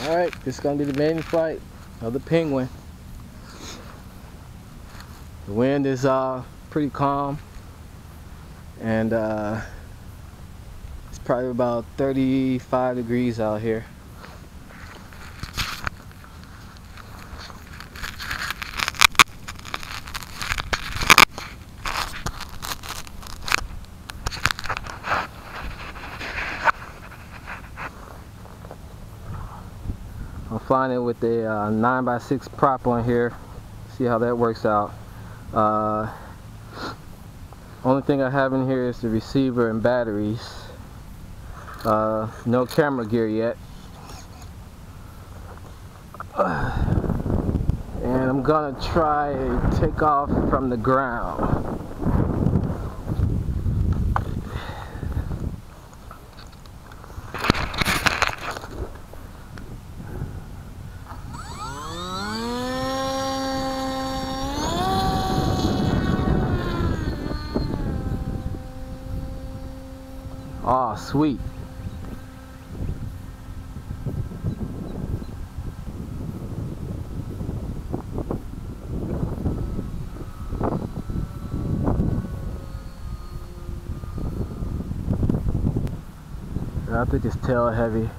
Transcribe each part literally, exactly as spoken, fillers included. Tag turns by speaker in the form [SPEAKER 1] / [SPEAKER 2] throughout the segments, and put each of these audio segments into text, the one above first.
[SPEAKER 1] Alright, this is going to be the maiden flight of the Penguin. The wind is uh, pretty calm, and uh, it's probably about thirty-five degrees out here. I'm flying it with a uh, nine by six prop on here. See how that works out. Uh, only thing I have in here is the receiver and batteries. Uh, no camera gear yet. Uh, and I'm gonna try a takeoff from the ground. Oh, sweet. I think it's tail heavy.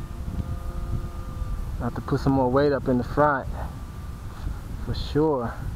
[SPEAKER 1] I have to put some more weight up in the front, for sure.